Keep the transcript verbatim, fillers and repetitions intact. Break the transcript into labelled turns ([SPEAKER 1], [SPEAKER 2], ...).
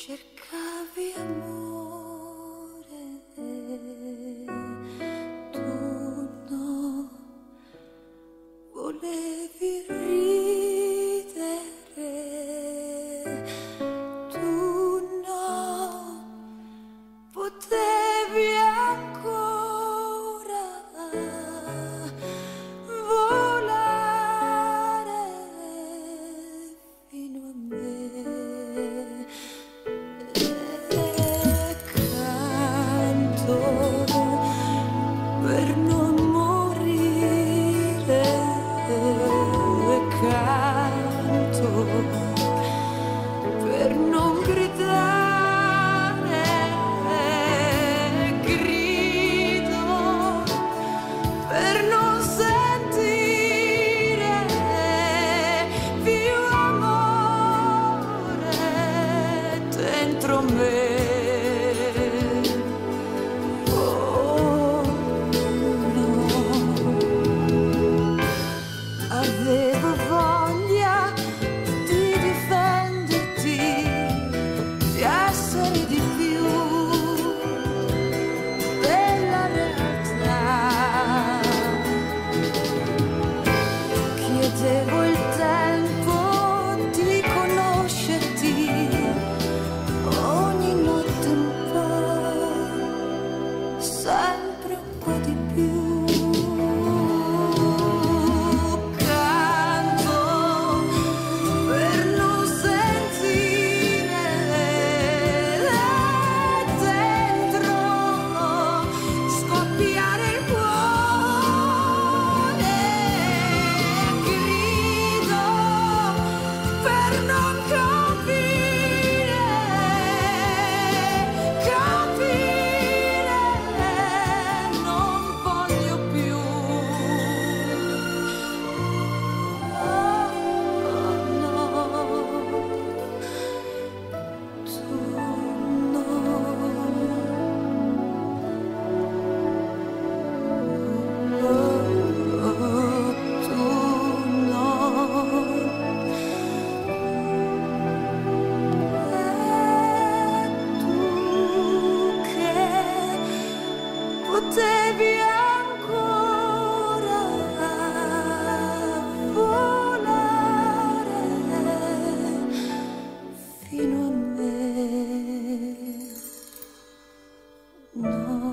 [SPEAKER 1] Cercavi amore, tu no, volevi ridere, tu no, potevi ancora volare fino a me. Per non morire, canto per non gridare, grido per non sentire più amore dentro me. Avevo voglia di difenderti, di essere di più della realtà. Chiedevo il tempo di conoscerti, ogni notte un po', sempre un po' di più. Potevi ancora volare fino a me. No.